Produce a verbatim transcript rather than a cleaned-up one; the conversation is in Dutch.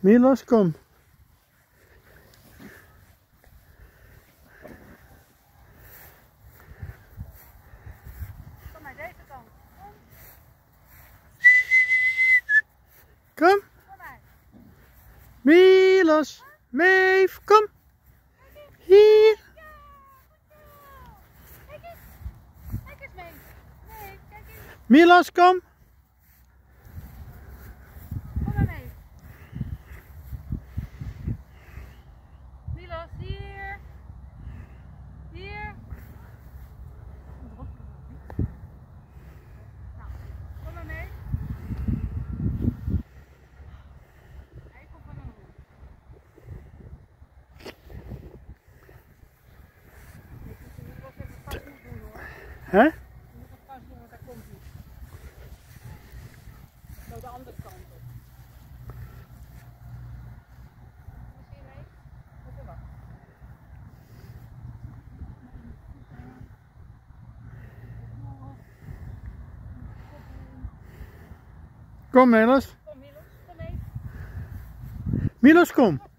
Milos, kom. Kom maar deze kant. Kom. Kom. Kom maar. Milos. Maeve, kom. Hier. Ja, goed zo. Kijk eens. Kijk eens mee. Nee, kijk eens. Milos, kom. Kom maar mee. Milos, hier. Hier. Nou, kom maar mee. Hij komt van een hoek. Ik moet wel even vast doen hoor. Hè? Je moet het vast doen, want daar komt hij. Zo de andere kant op. Misschien mee? Moet er wachten. Kom Milos. Kom Milos, kom mee. Milos, kom.